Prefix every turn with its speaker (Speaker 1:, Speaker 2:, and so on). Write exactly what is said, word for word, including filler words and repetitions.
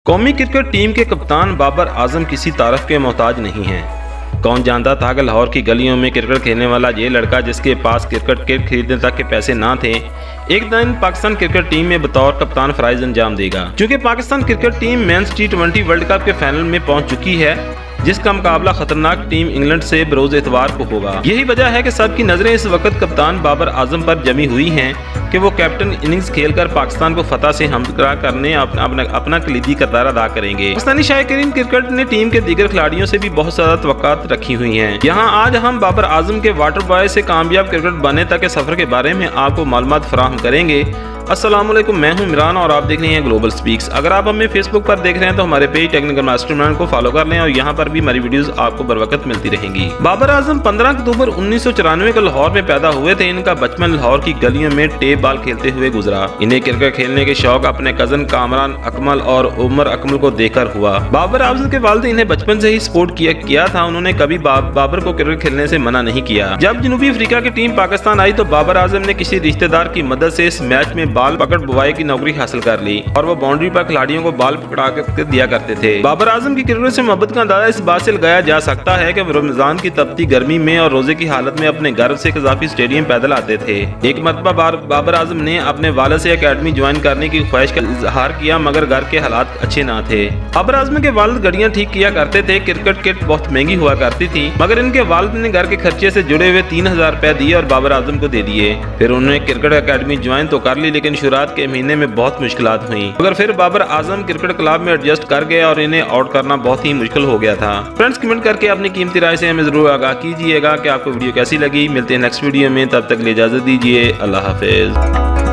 Speaker 1: कौमी cricket team के कप्तान बाबर आजम किसी तारीफ के मोहताज नहीं हैं। कौन जानता था कि लाहौर की गलियों में क्रिकेट खेलने वाला ये लड़का जिसके पास क्रिकेट किट खरीदने तक के पैसे ना थे, एक दिन पाकिस्तान क्रिकेट टीम में बतौर कप्तान फराइज अंजाम देगा। क्योंकि Pakistan cricket team men's T twenty world cup के फाइनल में पहुंच चुकी है, जिसका मुकाबला खतरनाक टीम इंग्लैंड से बरोज एतवार को होगा। यही वजह है कि सबकी नजरें इस वक्त कप्तान बाबर आजम पर जमी हुई हैं कि वो कैप्टन इनिंग्स खेलकर पाकिस्तान को फतह से हमदरा करने अपना अपना, अपना कलीदी किरदार अदा करेंगे। पाकिस्तानी शायकीन क्रिकेट ने टीम के दीगर खिलाड़ियों से भी बहुत ज्यादा तवक्कात रखी हुई हैं। यहाँ आज हम बाबर आजम के वाटर बॉय से कामयाब क्रिकेट बनने तक के सफर के बारे में आपको मालूमात फराहम करेंगे। अस्सलामुअलैकुम, मैं हूं इमरान और आप देख रहे हैं ग्लोबल स्पीक्स। अगर आप हमें फेसबुक पर देख रहे हैं तो हमारे पेज टेक्निकल मास्टरमाइंड को फॉलो कर लें और यहाँ पर भी हमारी वीडियोस आपको बर वक्त मिलती रहेंगी। बाबर आजम पंद्रह अक्टूबर उन्नीस सौ चौरानवे को लाहौर में पैदा हुए थे। इनका बचपन लाहौर की गलियों में टेप बॉल खेलते हुए गुजरा। इन्हें क्रिकेट खेलने के शौक अपने कजन कामरान अकमल और उमर अकमल को देखकर हुआ। बाबर आजम के वालिद इन्हें बचपन से ही सपोर्ट किया किया था। उन्होंने कभी बाबर को क्रिकेट खेलने से मना नहीं किया। जब जनूबी अफ्रीका की टीम पाकिस्तान आई तो बाबर आजम ने किसी रिश्तेदार की मदद से इस मैच में बाल पकड़ बुवाई की नौकरी हासिल कर ली और वो बाउंड्री पर खिलाड़ियों को बॉल पकड़ा कर दिया करते थे। बाबर आजम की क्रिकेट से मोहब्बत का अंदाजा इस बात से लगाया जा सकता है कि रमजान की तपती गर्मी में और रोजे की हालत में अपने घर से कजाफी स्टेडियम पैदल आते थे। एक मरतबा बाबर आजम ने अपने वालिद से एकेडमी ज्वाइन करने की ख्वाहिश का इजहार किया, मगर घर के हालात अच्छे ना थे। बाबर आजम के वालिद गाड़ियां ठीक किया करते थे। क्रिकेट किट बहुत महंगी हुआ करती थी, मगर इनके वालिद ने घर के खर्चे से जुड़े हुए तीन हजार रुपए दिए और बाबर आजम को दे दिए। फिर उन्होंने क्रिकेट एकेडमी ज्वाइन तो कर ली, लेकिन शुरुआत के महीने में बहुत मुश्किलात हुई, मगर फिर बाबर आजम क्रिकेट क्लब में एडजस्ट कर गए और इन्हें आउट करना बहुत ही मुश्किल हो गया था। फ्रेंड्स, कमेंट करके अपनी कीमती राय से हमें जरूर आगाह कीजिएगा कि आपको वीडियो कैसी लगी। मिलते हैं नेक्स्ट वीडियो में, तब तक के लिए इजाजत दीजिए। अल्लाह हाफिज।